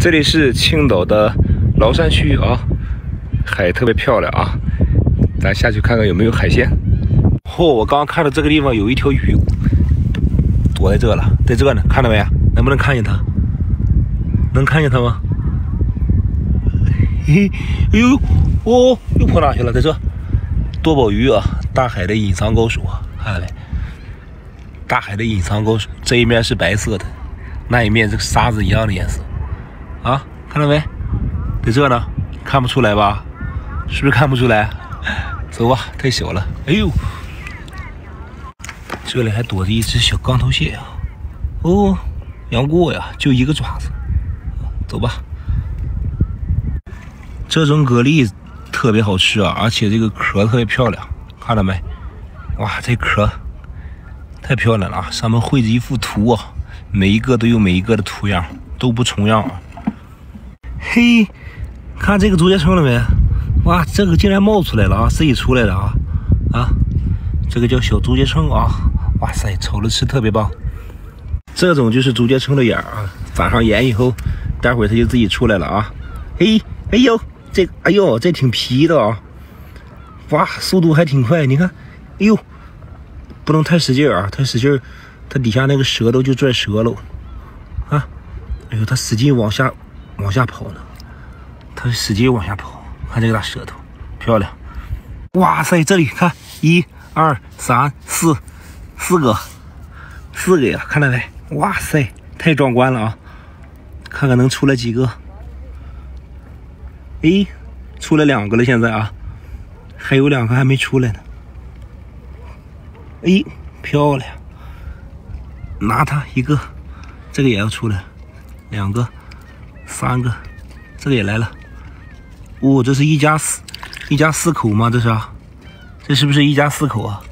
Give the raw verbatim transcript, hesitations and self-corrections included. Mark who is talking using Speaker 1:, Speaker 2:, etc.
Speaker 1: 这里是青岛的崂山区啊，海特别漂亮啊，咱下去看看有没有海鲜。嚯、哦，我刚刚看到这个地方有一条鱼躲在这了，在这呢，看到没？能不能看见它？能看见它吗？嘿，哎呦，哦，又跑哪去了？在这，多宝鱼啊，大海的隐藏高手啊，看到没？大海的隐藏高手，这一面是白色的，那一面这个沙子一样的颜色啊，看到没？在这呢，看不出来吧？是不是看不出来？走吧，太小了。哎呦，这里还躲着一只小钢头蟹啊！哦，杨过呀，就一个爪子。走吧。这种蛤蜊特别好吃啊，而且这个壳特别漂亮，看到没？哇，这壳太漂亮了啊！上面绘着一幅图啊，每一个都有每一个的图样，都不重样啊。嘿，看这个竹节虫了没？哇，这个竟然冒出来了啊！自己出来的啊啊！这个叫小竹节虫啊！哇塞，炒着吃特别棒。这种就是竹节虫的眼啊，撒上盐以后，待会儿它就自己出来了啊！嘿，哎呦，这个，哎呦，这挺皮的啊！哇，速度还挺快，你看，哎呦，不能太使劲啊，太使劲，它底下那个舌头就拽折了啊！哎呦，它使劲往下往下跑呢，它使劲往下跑，看这个大舌头，漂亮！哇塞，这里看，一二三四，四个，四个呀，看到没？哇塞，太壮观了啊！看看能出来几个？诶，出来两个了，现在啊，还有两个还没出来呢。诶，漂亮！拿它一个，这个也要出来，两个，三个，这个也来了。哦，这是一家四，一家四口吗？这是啊，这是不是一家四口啊？